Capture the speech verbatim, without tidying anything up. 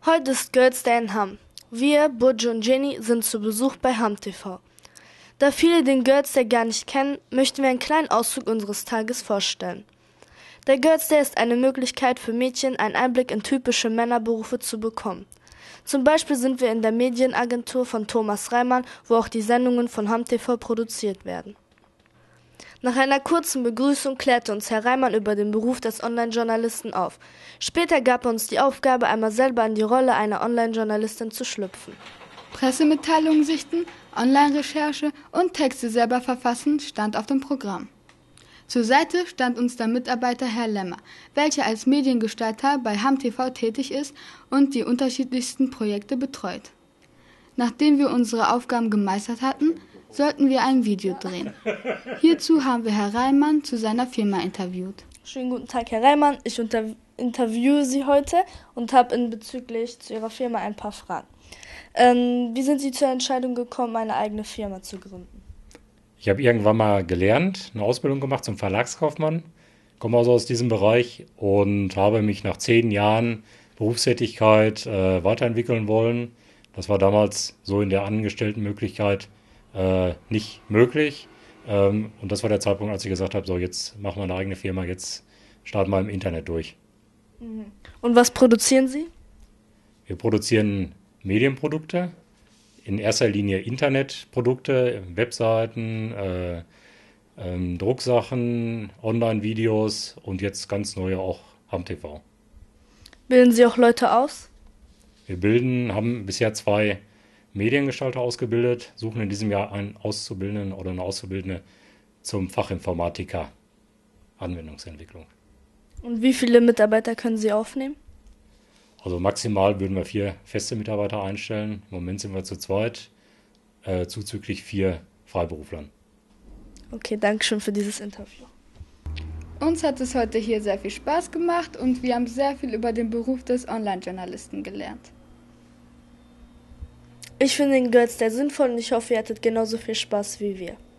Heute ist Girls Day in Hamm. Wir, Burcu und Jenny, sind zu Besuch bei Hamm T V. Da viele den Girls Day gar nicht kennen, möchten wir einen kleinen Auszug unseres Tages vorstellen. Der Girls Day ist eine Möglichkeit für Mädchen, einen Einblick in typische Männerberufe zu bekommen. Zum Beispiel sind wir in der Medienagentur von Thomas Reimann, wo auch die Sendungen von Hamm T V produziert werden. Nach einer kurzen Begrüßung klärte uns Herr Reimann über den Beruf des Online-Journalisten auf. Später gab er uns die Aufgabe, einmal selber in die Rolle einer Online-Journalistin zu schlüpfen. Pressemitteilungen sichten, Online-Recherche und Texte selber verfassen stand auf dem Programm. Zur Seite stand uns der Mitarbeiter Herr Lemmer, welcher als Mediengestalter bei Hamm T V tätig ist und die unterschiedlichsten Projekte betreut. Nachdem wir unsere Aufgaben gemeistert hatten, sollten wir ein Video drehen. Hierzu haben wir Herr Reimann zu seiner Firma interviewt. Schönen guten Tag, Herr Reimann. Ich unter interviewe Sie heute und habe in bezüglich zu Ihrer Firma ein paar Fragen. Ähm, wie sind Sie zur Entscheidung gekommen, eine eigene Firma zu gründen? Ich habe irgendwann mal gelernt, eine Ausbildung gemacht zum Verlagskaufmann, komme also aus diesem Bereich und habe mich nach zehn Jahren Berufstätigkeit äh, weiterentwickeln wollen. Das war damals so in der Angestelltenmöglichkeit äh, nicht möglich. Ähm, und das war der Zeitpunkt, als ich gesagt habe, so jetzt machen wir eine eigene Firma, jetzt starten wir im Internet durch. Und was produzieren Sie? Wir produzieren Medienprodukte, in erster Linie Internetprodukte, Webseiten, äh, ähm, Drucksachen, Online-Videos und jetzt ganz neue auch Hamm T V. Bilden Sie auch Leute aus? Wir bilden, haben bisher zwei Mediengestalter ausgebildet, suchen in diesem Jahr einen Auszubildenden oder eine Auszubildende zum Fachinformatiker Anwendungsentwicklung. Und wie viele Mitarbeiter können Sie aufnehmen? Also maximal würden wir vier feste Mitarbeiter einstellen. Im Moment sind wir zu zweit, äh, zuzüglich vier Freiberuflern. Okay, danke schön für dieses Interview. Uns hat es heute hier sehr viel Spaß gemacht und wir haben sehr viel über den Beruf des Online-Journalisten gelernt. Ich finde den Girls Day sinnvoll und ich hoffe, ihr hattet genauso viel Spaß wie wir.